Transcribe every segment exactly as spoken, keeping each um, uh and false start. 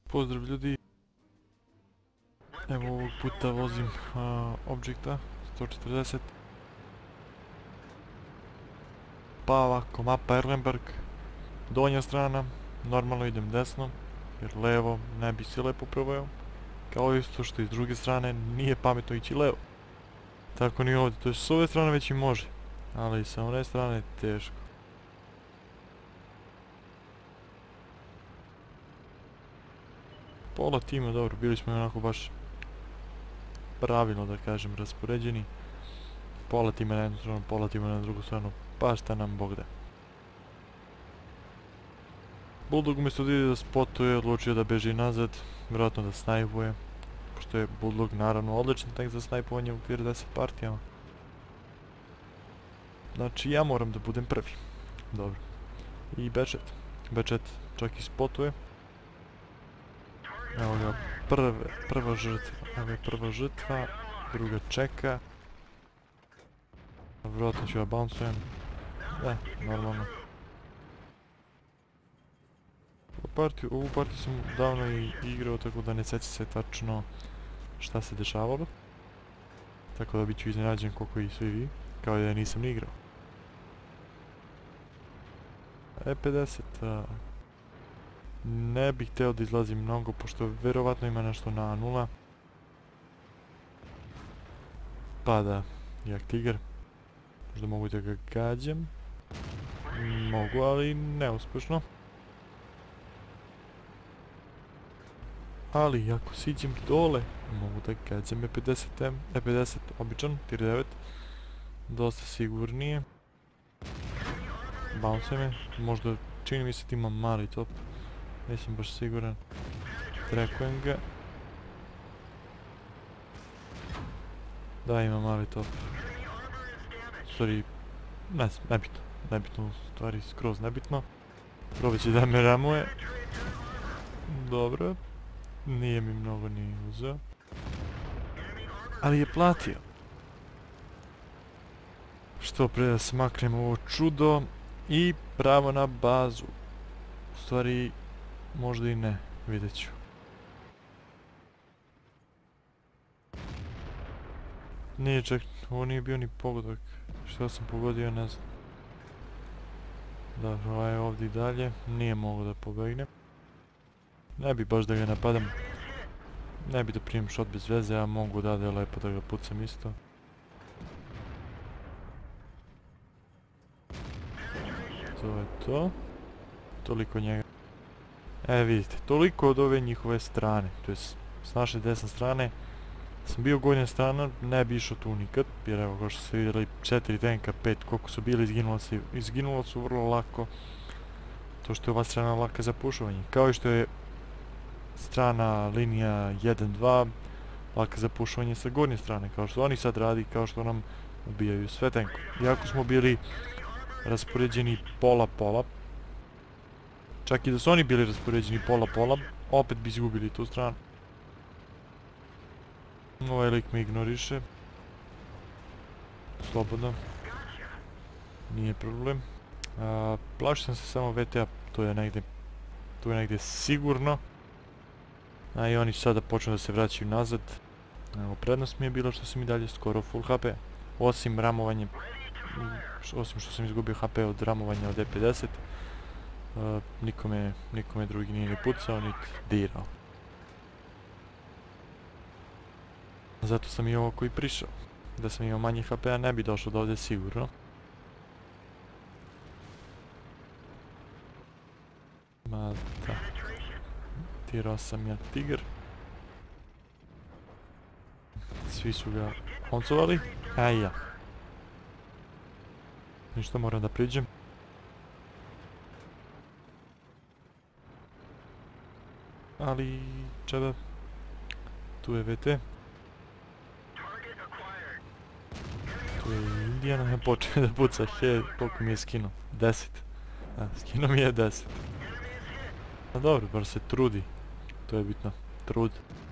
Pozdrav ljudi. Evo ovog puta vozim uh, Objecta sto četrdeset. Pa ovako, mapa Erlenberg. Donja strana, normalno idem desno, jer levo ne bi se lepo proveo. Kao isto što i s druge strane nije pametno ići levo. Tako ni ovdje, to je s ove strane već i može, ali sa one strane teško. Pola tima, dobro, bili smo onako baš pravilno, da kažem, raspoređeni. Pola tima na jednu stranu, pola tima na drugu stranu, pa šta nam Bog da. Bulldog umjesto da ide da spotuje, odlučio da beži nazad, vjerojatno da snajpuje, pošto je Bulldog naravno odličan tank za snajpovanje u tier deset partijama. Znači ja moram da budem prvi. Dobro. I Bečet. Bečet čak i spotuje. Evo ga, prve, prva žrtva. Evo je prva žrtva, druga čeka. Vjerojatno ću ja bouncujem. Da, normalno. Partiju, ovu partiju sam davno i igrao, tako da ne sjećam se tačno šta se dešavalo. Tako da bit ću iznenađen koliko i svi vi, kao da ja nisam ni igrao. E pedeset, a, ne bih htio da izlazim mnogo, pošto vjerovatno ima nešto na nula. Pa da, jak tigar. Možda mogu da ga gađam. Mogu, ali neuspješno. Ali ako siđem dole, mogu da gađam E pedeset M, E pedeset običan, tier devet. Dosta sigurnije. Bounce me, možda čini mi se da ima mali top. Nisam baš siguran. Trekujem ga. Da, ima mali top. Sorry, ne znam, nebitno. Nebitno, u stvari skroz nebitno. Probat će da me ramuje. Dobro. Nije mi mnogo ni uzeo. Ali je platio. Što pre da smaknem ovo čudo i pravo na bazu. U stvari, možda i ne, vidjet ću. Nije čak, ovo nije bio ni pogodak. Što sam pogodio, ne znam. Dobro, ovaj je ovdje i dalje, nije mogo da pobegne. Ne bi baš da ga napadam. Ne bi da primim shot bez veze, a mogu da je lepo da ga pucam isto. To je to. Toliko njega. E vidite, toliko od ove njihove strane. To je s naše desne strane. Sam bio gornja strana, ne bi išao tu nikad. Jer evo kao što ste vidjeli, četiri tenka, pet, koliko su bili, izginulo su, izginulo su vrlo lako. To što je ova strana laka za pušovanje. Kao i što je strana linija jedan dva laka za pušovanje sa gornje strane, kao što oni sad radi, kao što nam ubijaju sve tenkove. Iako smo bili raspoređeni pola pola, čak i da su oni bili raspoređeni pola pola, opet bi izgubili tu stranu. Ovaj lik me ignoriše. Slobodno. Nije problem. A, plašio sam se samo V T A, to je negdje, tu je negdje sigurno. A i oni sada počnu da se vraćaju nazad. Evo, prednost mi je bilo što sam i dalje skoro full H P. Osim ramovanja, osim što sam izgubio H P od ramovanja od E pedeset. Uh, nikome, nikome drugi nije ni pucao, niti dirao. Zato sam i ovako i prišao. Da sam imao manje H P-a ne bi došao do ovdje sigurno. Ma da. tier osam ja tigar. Svi su ga koncovali, a i ja. Ništa, moram da priđem. Ali čeba, tu je V T. Tu je Indiana, počeo da puca, he, koliko mi je skinuo, deset. Da, skinuo mi je deset. A dobro, bar se trudi, to je bitno, trud.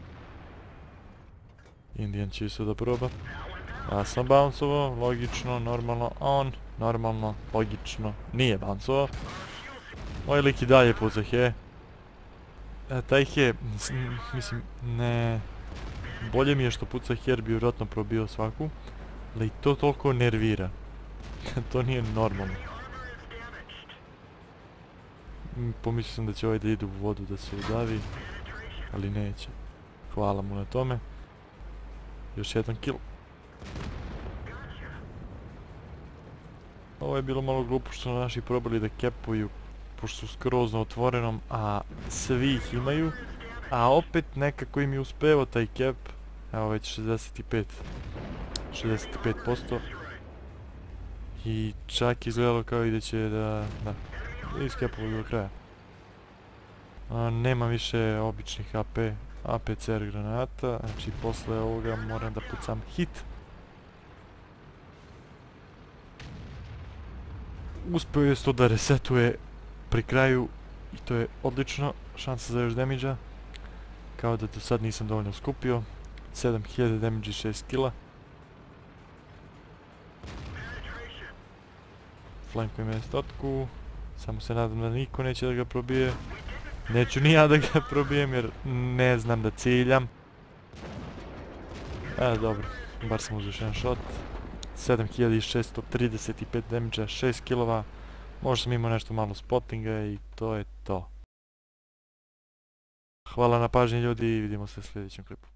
Indian će isto da proba. Ja sam bouncovao, logično, normalno, on, normalno, logično, nije bouncovao. Ovaj lik i dalje puca, he. E, taj He, s- m, mislim, ne... Bolje mi je što puca Her bi vjerojatno probio svaku, ali to toliko nervira. To nije normalno. Mm, Pomislio sam da će ovaj da ide u vodu da se udavi, ali neće. Hvala mu na tome. Još jedan kill. Ovo je bilo malo glupo što su naši probali da kepuju, pošto su skroz na otvorenom, a svi ih imaju. A opet nekako im je uspeo taj kep. Evo već šezdeset pet posto. I čak izgledalo kao i da će da... da, iskepovali do kraja. A, nema više običnih A P, A P C R granata, znači posle ovoga moram da pucam hit. Uspeo je to da resetuje pri kraju i to je odlično, šansa za još damage-a. Kao da do sad nisam dovoljno skupio. sedam hiljada damage i šest kila. Flankujem je stotku. Samo se nadam da niko neće da ga probije. Neću ni ja da ga probijem jer ne znam da ciljam. E, dobro, bar sam uzeo jedan shot. sedam hiljada šesto trideset pet damage-a, šest kilova. Možda sam imao nešto malo spottinga i to je to. Hvala na pažnji ljudi i vidimo se u sljedećem klipu.